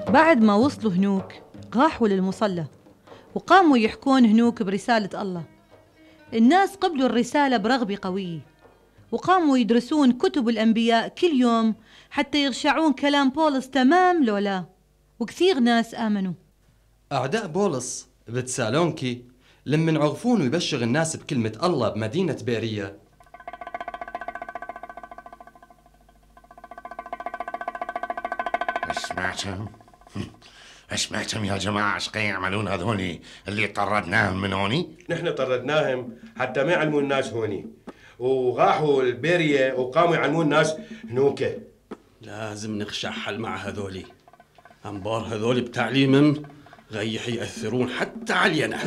بعد ما وصلوا هنوك راحوا للمصلى وقاموا يحكون هنوك برسالة الله. الناس قبلوا الرسالة برغبة قوية وقاموا يدرسون كتب الأنبياء كل يوم حتى يغشعون كلام بولس تمام لولا، وكثير ناس آمنوا. أعداء بولس بتسالونكي لما عرفون ويبشر الناس بكلمة الله بمدينة بيرية سمعتم يا جماعة ايش يعملون هذولي اللي طردناهم من هوني؟ نحن طردناهم حتى ما يعلموا الناس هوني، وراحوا البيرية وقاموا يعلمون الناس هنوكه. لازم نخشع حل مع هذولي. أنبار هذولي بتعليمهم غيح يأثرون حتى علينا.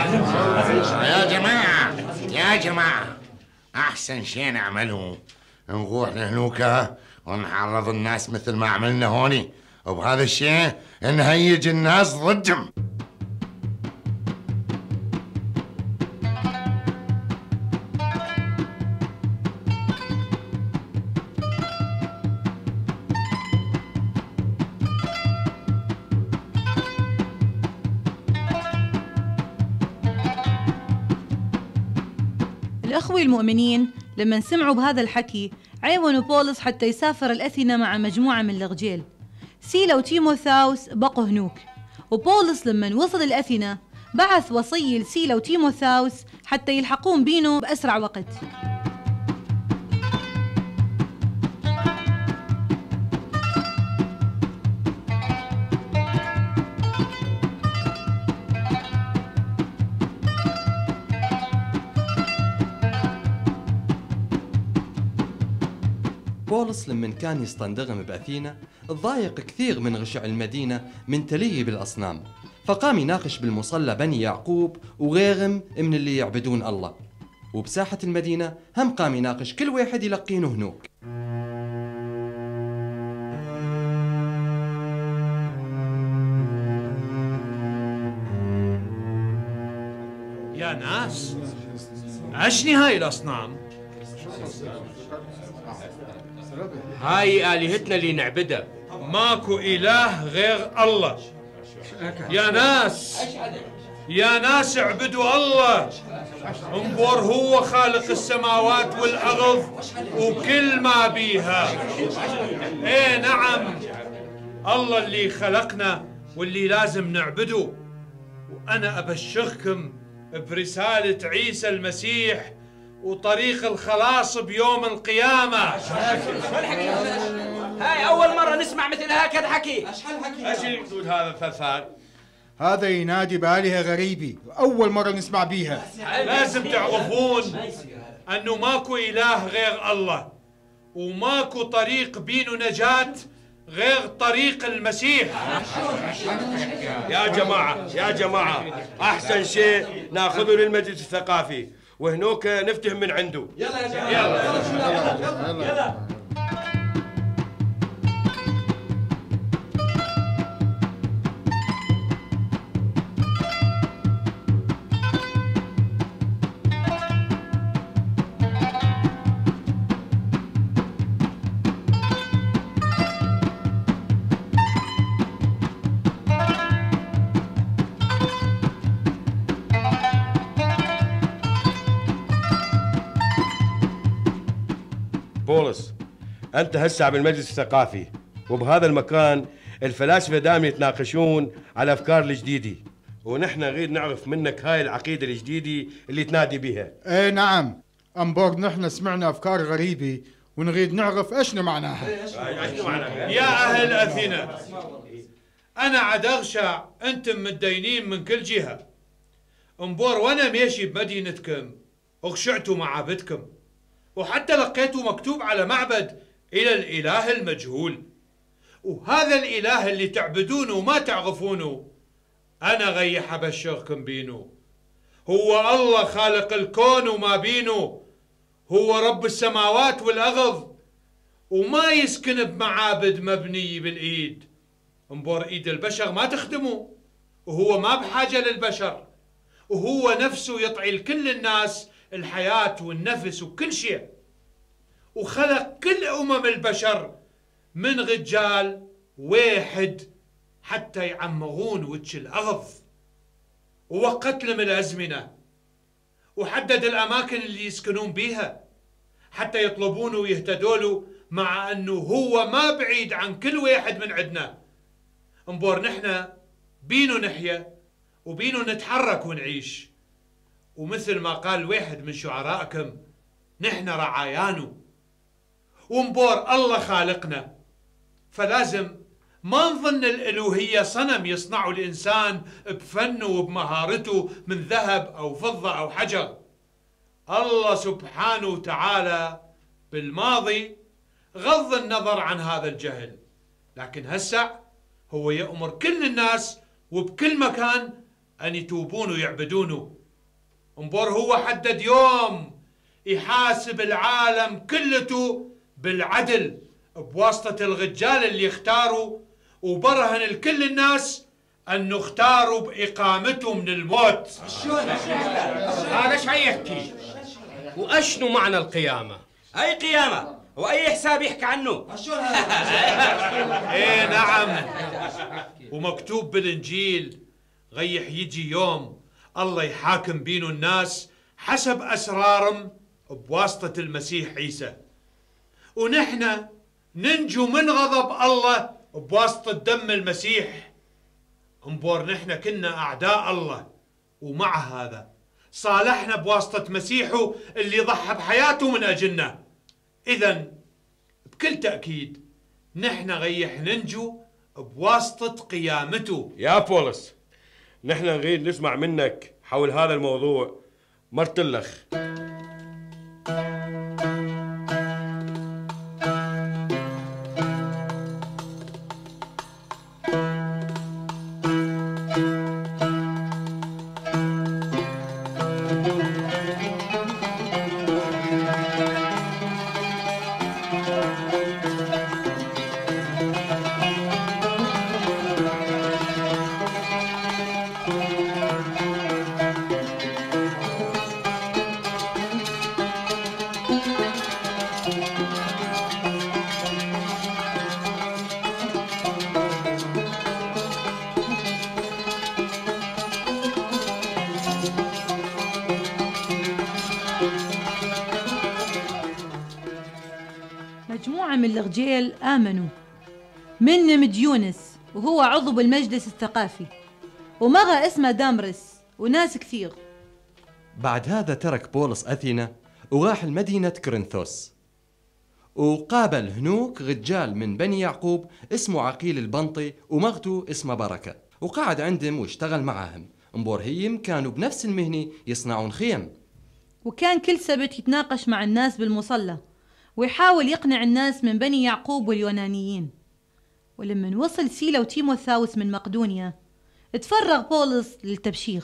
يا جماعة أحسن شيء نعمله نروح لهنوكا ونعرض الناس مثل ما عملنا هوني، وبهذا الشيء نهيج الناس ضدهم. الأخوة المؤمنين لما سمعوا بهذا الحكي عيونوا بولس حتى يسافر الأثينا مع مجموعة من الرجال. سيلا وتيموثاوس بقوا هنوك، وبولس لما وصل الأثينا بعث وصي لسيلا وتيموثاوس حتى يلحقون بينه بأسرع وقت. بولس لما كان يستندغم بأثينا تضايق كثير من غشع المدينة من تليه بالأصنام، فقام يناقش بالمصلى بني يعقوب وغيرهم من اللي يعبدون الله، وبساحة المدينة هم قام يناقش كل واحد يلقينه هنوك. يا ناس أشني هاي الأصنام؟ هاي آلهتنا اللي نعبدها. ماكو إله غير الله. يا ناس اعبدوا الله. انظر هو خالق السماوات والأرض وكل ما بيها. ايه نعم، الله اللي خلقنا واللي لازم نعبده. وأنا أبشركم برسالة عيسى المسيح وطريق الخلاص بيوم القيامة. هاي أول مرة نسمع مثل هكذا حكي. ايش يقول هذا الثلثان؟ هذا ينادي بآلهة غريبة وأول مرة نسمع بيها. لازم تعرفون أنه ماكو إله غير الله، وماكو طريق بينه نجاة غير طريق المسيح. يا جماعة أحسن شيء ناخذه للمجلس الثقافي وهنوك نفتهم من عنده. يلا. بولس، أنت هسه بالمجلس الثقافي، وبهذا المكان الفلاسفة دائما يتناقشون على الأفكار الجديدة، ونحن نريد نعرف منك هاي العقيدة الجديدة اللي تنادي بها. ايه نعم، أنبور نحن سمعنا أفكار غريبة ونريد نعرف ايش معناها. يا أهل أثينا، أنا عد أغشع أنتم متدينين من كل جهة. انبور وأنا ماشي بمدينتكم أغشعتوا معابدكم، وحتى لقيتوا مكتوب على معبد إلى الإله المجهول. وهذا الإله اللي تعبدونه وما تعرفونه أنا غيح أبشركم بينه. هو الله خالق الكون وما بينه، هو رب السماوات والأرض، وما يسكن بمعابد مبنية بالإيد. انبور إيد البشر ما تخدمه، وهو ما بحاجة للبشر، وهو نفسه يطعي لكل الناس الحياة والنفس وكل شيء، وخلق كل أمم البشر من رجال واحد حتى يعمغون وجه الأغض، ووقت لهم الأزمنة، وحدد الأماكن اللي يسكنون بيها حتى يطلبون ويهتدوا له، مع أنه هو ما بعيد عن كل واحد من عندنا. انبور نحن بينو نحيا وبينو نتحرك ونعيش، ومثل ما قال واحد من شعرائكم نحن رعايانو، ومبور الله خالقنا، فلازم ما نظن الألوهية صنم يصنعه الإنسان بفنه وبمهارته من ذهب أو فضة أو حجر. الله سبحانه وتعالى بالماضي غض النظر عن هذا الجهل، لكن هسع هو يأمر كل الناس وبكل مكان أن يتوبون ويعبدونه. انبور هو حدد يوم يحاسب العالم كلته بالعدل بواسطة الرجال اللي اختاروا، وبرهن لكل الناس أنه اختاروا بإقامته من الموت. هذا شو يحكي؟ وأشنو معنى القيامة؟ أي قيامة وأي حساب يحكي عنه؟ إيه نعم، ومكتوب بالإنجيل غيح يجي يوم الله يحاكم بينه الناس حسب أسرارهم بواسطة المسيح عيسى، ونحن ننجو من غضب الله بواسطة دم المسيح. انبور نحن كنا أعداء الله، ومع هذا صالحنا بواسطة مسيحه اللي ضحى بحياته من أجلنا. إذن بكل تأكيد نحن غيح ننجو بواسطة قيامته. يا بولس، نحن نريد نسمع منك حول هذا الموضوع مرتلخ. مجموعة من الرجال آمنوا، منهم ديونس وهو عضو بالمجلس الثقافي، ومرأة اسمها دامرس، وناس كثير. بعد هذا ترك بولس أثينا وراح لمدينة كورنثوس، وقابل هنوك رجال من بني يعقوب اسمه عقيل البنطي ومرته اسمها بركة، وقعد عندهم واشتغل معاهم. مبورهيم كانوا بنفس المهنة يصنعون خيم، وكان كل سبت يتناقش مع الناس بالمصلى ويحاول يقنع الناس من بني يعقوب واليونانيين. ولما وصل سيلا وتيموثاوس من مقدونيا اتفرغ بولس للتبشير.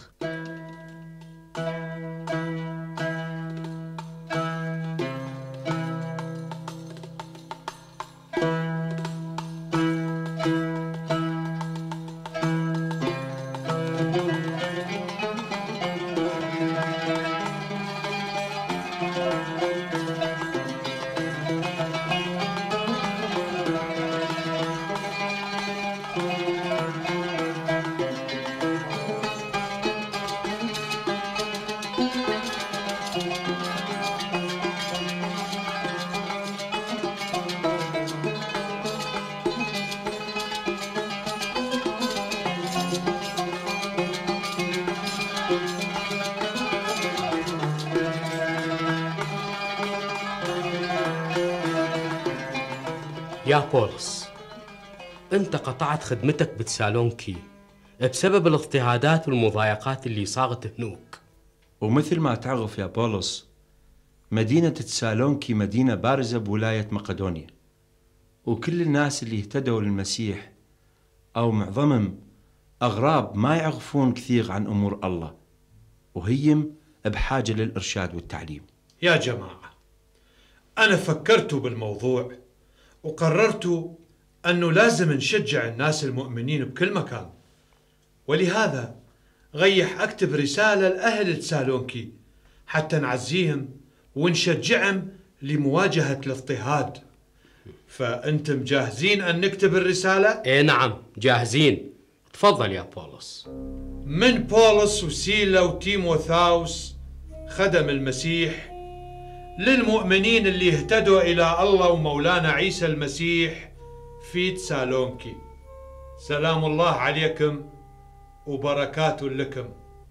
يا بولس، أنت قطعت خدمتك بتسالونكي بسبب الاضطهادات والمضايقات اللي صارت هنوك. ومثل ما تعرف يا بولس، مدينة تسالونكي مدينة بارزة بولاية مقدونيا، وكل الناس اللي اهتدوا للمسيح أو معظمهم أغراب ما يعرفون كثير عن أمور الله، وهيم بحاجة للإرشاد والتعليم. يا جماعة، أنا فكرت بالموضوع وقررت أنه لازم نشجع الناس المؤمنين بكل مكان، ولهذا غيح أكتب رسالة لأهل تسالونكي حتى نعزيهم ونشجعهم لمواجهة الاضطهاد. فأنتم جاهزين أن نكتب الرسالة؟ إيه نعم جاهزين. تفضل يا بولس. من بولس وسيلا وتيموثاوس خدم المسيح للمؤمنين اللي اهتدوا إلى الله ومولانا عيسى المسيح في تسالونكي. سلام الله عليكم وبركاته لكم.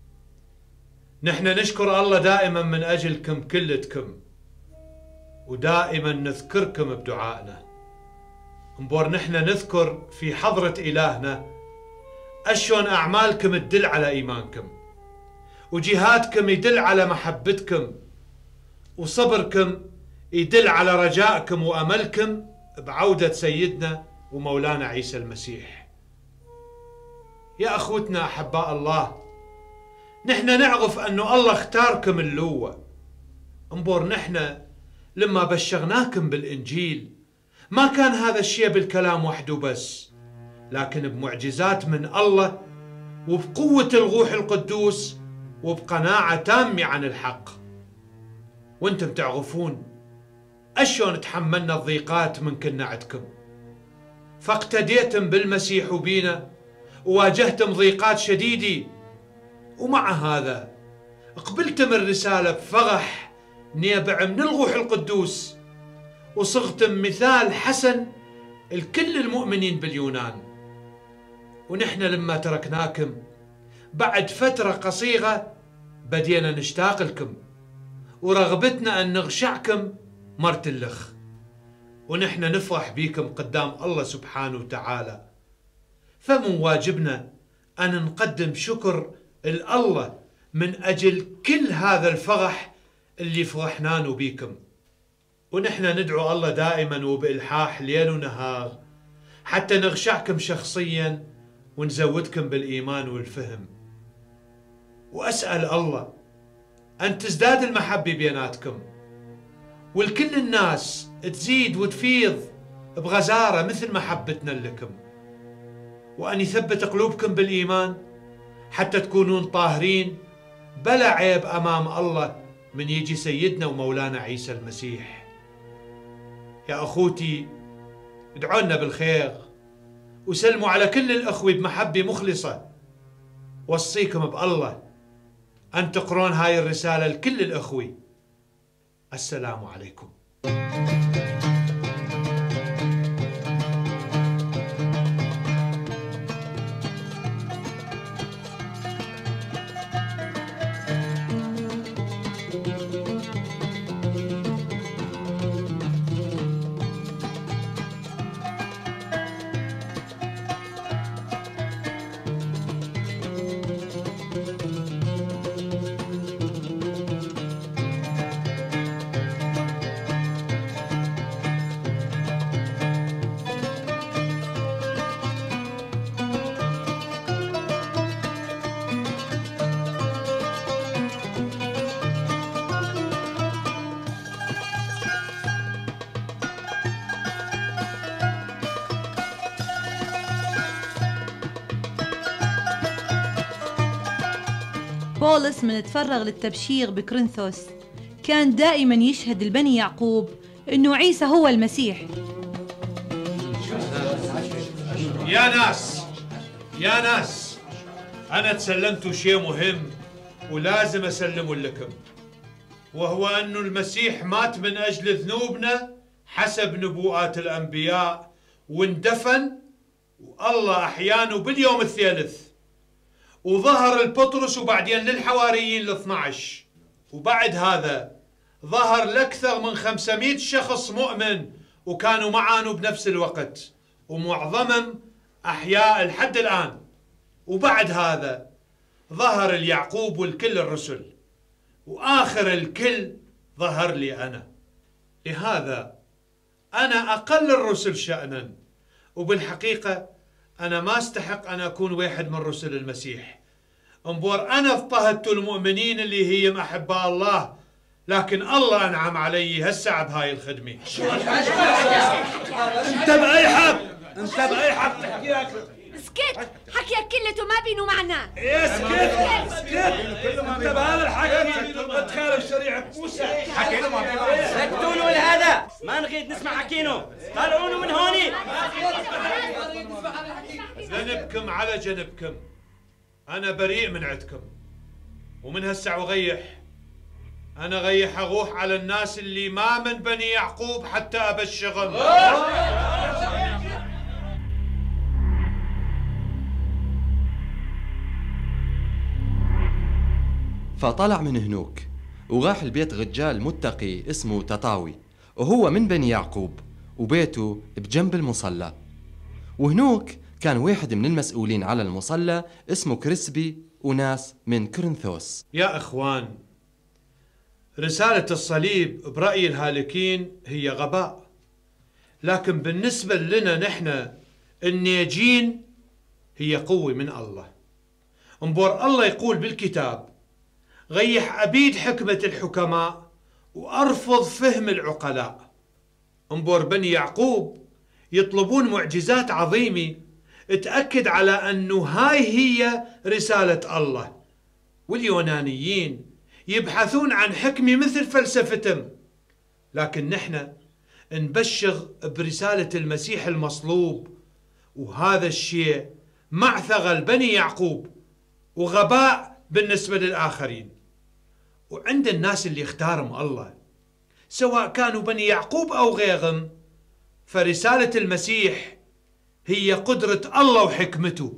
نحن نشكر الله دائما من أجلكم كلتكم، ودائما نذكركم بدعائنا. نبور نحن نذكر في حضرة إلهنا أشون أعمالكم تدل على إيمانكم، وجهادكم يدل على محبتكم، وصبركم يدل على رجائكم وأملكم بعودة سيدنا ومولانا عيسى المسيح. يا أخوتنا أحباء الله، نحن نعرف أنه الله اختاركم اللوة. انبور نحن لما بشرناكم بالإنجيل ما كان هذا الشيء بالكلام وحده بس، لكن بمعجزات من الله وبقوة الروح القدوس وبقناعة تامة عن الحق. وانتم تعرفون أشون تحملنا الضيقات من كنا عندكم، فاقتديتم بالمسيح وبينا وواجهتم ضيقات شديدة، ومع هذا قبلتم الرسالة بفرح نابع من الروح القدوس، وصرتم مثال حسن لكل المؤمنين باليونان. ونحن لما تركناكم بعد فترة قصيرة بدينا نشتاق لكم، ورغبتنا أن نغشعكم مرتلخ، ونحن نفرح بيكم قدام الله سبحانه وتعالى. فمن واجبنا أن نقدم شكر لله من أجل كل هذا الفرح اللي فرحناه بيكم. ونحن ندعو الله دائما وبإلحاح ليل ونهار حتى نغشعكم شخصيا ونزودكم بالإيمان والفهم. وأسأل الله أن تزداد المحبة بيناتكم، والكل الناس تزيد وتفيض بغزارة مثل محبتنا لكم، وأن يثبت قلوبكم بالإيمان حتى تكونون طاهرين بلا عيب أمام الله من يجي سيدنا ومولانا عيسى المسيح. يا أخوتي ادعوا لنا بالخير وسلموا على كل الأخوة بمحبة مخلصة. وصيكم بالله أن تقرون هاي الرسالة لكل الأخوة. السلام عليكم. بولس من تفرغ للتبشير بكورنثوس كان دائما يشهد لبني يعقوب انه عيسى هو المسيح. يا ناس انا تسلمت شيء مهم ولازم اسلمه لكم، وهو انه المسيح مات من اجل ذنوبنا حسب نبوءات الانبياء، واندفن والله احيانه باليوم الثالث، وظهر لبطرس وبعدين للحواريين ال12، وبعد هذا ظهر لأكثر من 500 شخص مؤمن وكانوا معانه بنفس الوقت، ومعظمهم أحياء لحد الآن. وبعد هذا ظهر اليعقوب والكل الرسل، وآخر الكل ظهر لي أنا. لهذا أنا أقل الرسل شأنا، وبالحقيقة أنا ما استحق أن أكون واحد من رسل المسيح. انبور أنا اضطهدت المؤمنين اللي هي أحباء الله، لكن الله أنعم علي هسه بهاي الخدمة. أنت بأي حق تحكي لك؟ اسكت، حكيك كلته ما بينه معناه. اسكت انت بهذا الحكي بتخالف شريعة موسى. حكينا ما بينه. سكتوا له لهذا، ما نريد نسمع حكينه، طلعونه من هوني. جنبكم على جنبكم، أنا بريء من عندكم. ومن هسع وغيح أنا غيح أروح على الناس اللي ما من بني يعقوب حتى أبشغهم. فطلع من هنوك وراح البيت رجال متقي اسمه تطاوي، وهو من بني يعقوب وبيته بجنب المصلى. وهنوك كان واحد من المسؤولين على المصلى اسمه كريسبي وناس من كورنثوس. يا إخوان، رسالة الصليب برأي الهالكين هي غباء، لكن بالنسبة لنا نحن الناجين هي قوة من الله. انبور الله يقول بالكتاب: غيح أبيد حكمة الحكماء وأرفض فهم العقلاء. انبور بني يعقوب يطلبون معجزات عظيمة تأكد على أنه هاي هي رسالة الله، واليونانيين يبحثون عن حكمة مثل فلسفتهم، لكن نحن نبشغ برسالة المسيح المصلوب، وهذا الشيء معثغة لبني يعقوب وغباء بالنسبة للآخرين. وعند الناس اللي اختارهم الله سواء كانوا بني يعقوب أو غيرهم، فرسالة المسيح هي قدرة الله وحكمته.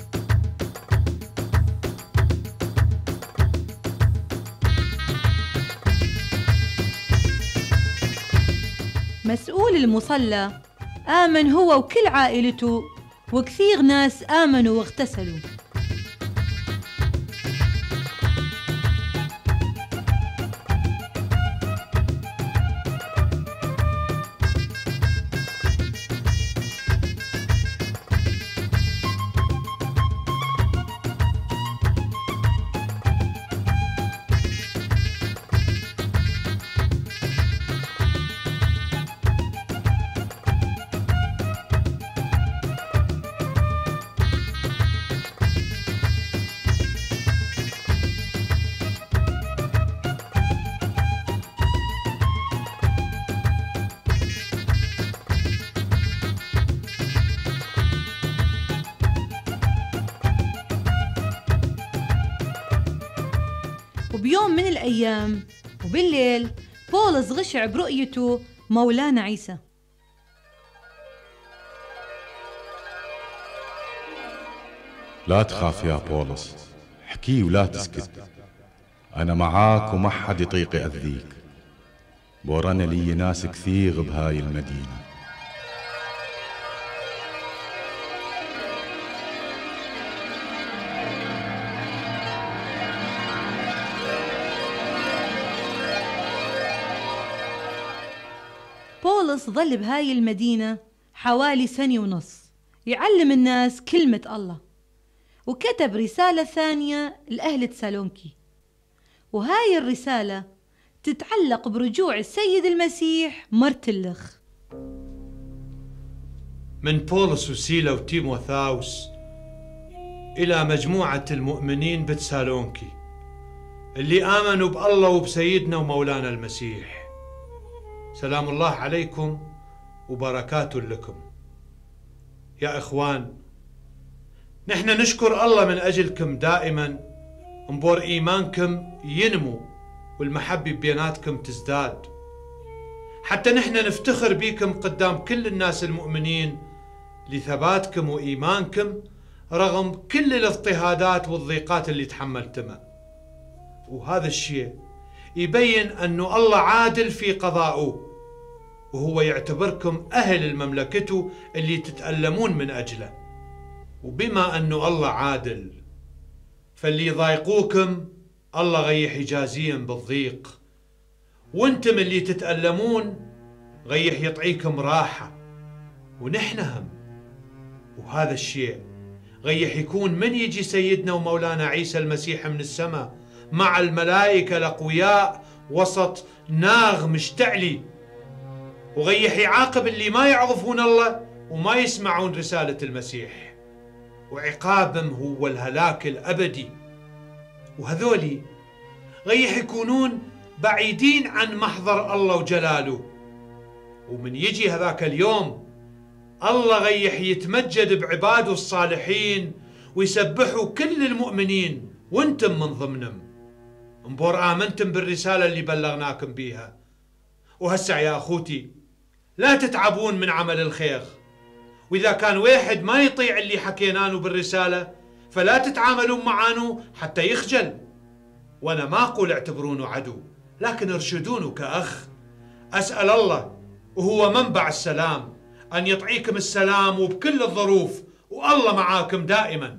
مسؤول المصلى آمن هو وكل عائلته، وكثير ناس آمنوا واغتسلوا. وبيوم من الأيام وبالليل بولس غشع برؤيته مولانا عيسى. لا تخاف يا بولس، احكي ولا تسكت، أنا معاك وما حد يطيق يأذيك. بورانا لي ناس كثير بهاي المدينة. بولس ظل بهاي المدينة حوالي 1.5 سنة يعلم الناس كلمة الله، وكتب رسالة ثانية لأهل تسالونكي، وهاي الرسالة تتعلق برجوع السيد المسيح مرتلخ. من بولس وسيلا وتيموثاوس إلى مجموعة المؤمنين بتسالونكي اللي آمنوا بالله وبسيدنا ومولانا المسيح، سلام الله عليكم وبركاته لكم. يا إخوان، نحن نشكر الله من أجلكم دائما، انبور إيمانكم ينمو والمحبة بيناتكم تزداد، حتى نحن نفتخر بيكم قدام كل الناس المؤمنين لثباتكم وإيمانكم رغم كل الاضطهادات والضيقات اللي تحملتمها. وهذا الشيء يبين أنه الله عادل في قضائه، وهو يعتبركم أهل المملكته اللي تتألمون من أجله. وبما أنه الله عادل، فاللي يضايقوكم الله غيح يجازيهم بالضيق، وانتم اللي تتألمون غيح يطعيكم راحة ونحن هم. وهذا الشيء غيح يكون من يجي سيدنا ومولانا عيسى المسيح من السماء مع الملائكة الأقوياء وسط ناغ مشتعلي، وغيح يعاقب اللي ما يعرفون الله وما يسمعون رسالة المسيح، وعقابهم هو الهلاك الأبدي. وهذولي غيح يكونون بعيدين عن محضر الله وجلاله، ومن يجي هذاك اليوم الله غيح يتمجد بعباده الصالحين ويسبحوا كل المؤمنين وانتم من ضمنهم. مبور آمنتم بالرسالة اللي بلغناكم بيها، وهسع يا أخوتي لا تتعبون من عمل الخير، وإذا كان واحد ما يطيع اللي حكينانه بالرسالة فلا تتعاملون معانو حتى يخجل. وأنا ما أقول اعتبرونه عدو، لكن ارشدونه كأخ. أسأل الله وهو منبع السلام أن يطعيكم السلام وبكل الظروف، والله معاكم دائما.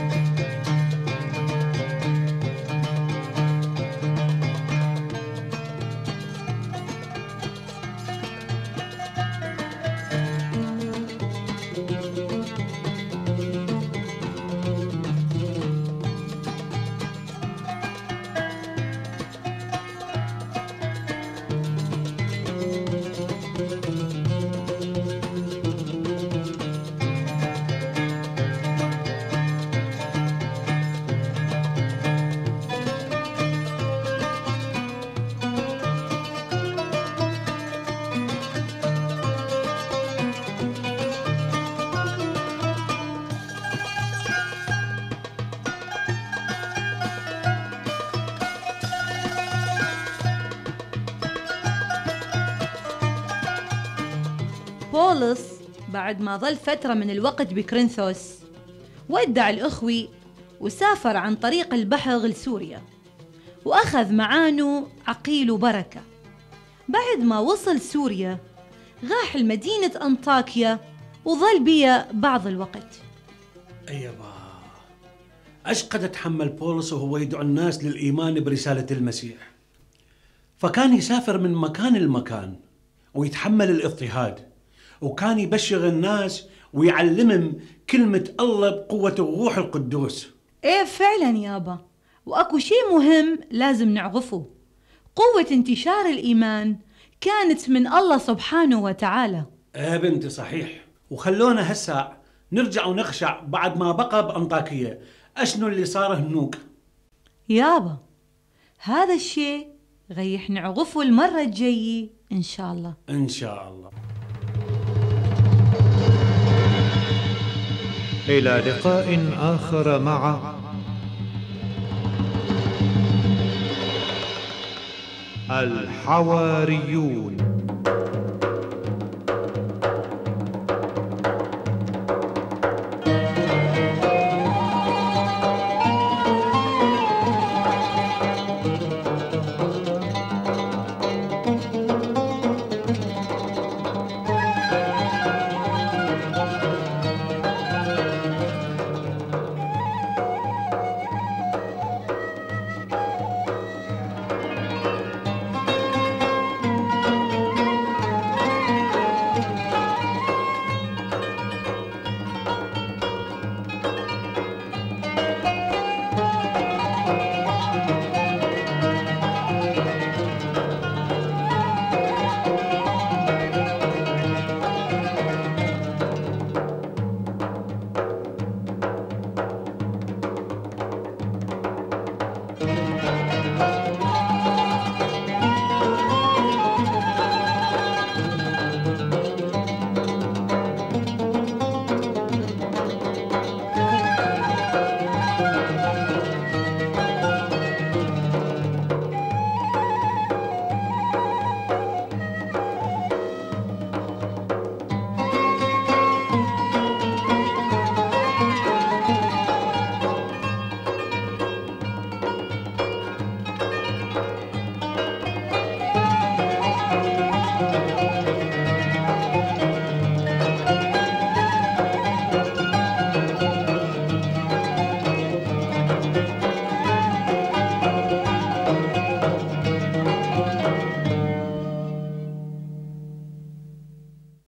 بولس بعد ما ظل فترة من الوقت بكرنثوس ودع الأخوي وسافر عن طريق البحر لسوريا، وأخذ معانه عقيل وبركة. بعد ما وصل سوريا راح لمدينة أنطاكيا وظل بيها بعض الوقت. أيوة، أش قد تحمل بولس وهو يدعو الناس للإيمان برسالة المسيح، فكان يسافر من مكان لمكان ويتحمل الاضطهاد، وكان يبشر الناس ويعلمهم كلمة الله بقوة الروح القدوس. ايه فعلا يابا، واكو شيء مهم لازم نعرفه، قوة انتشار الإيمان كانت من الله سبحانه وتعالى. ايه بنتي صحيح. وخلونا هسا نرجع ونخشع بعد ما بقى بأنطاكية اشنو اللي صار هنوك. يابا هذا الشيء غيح نعرفه المرة الجاية إن شاء الله. إن شاء الله. إلى لقاء آخر مع الحواريون.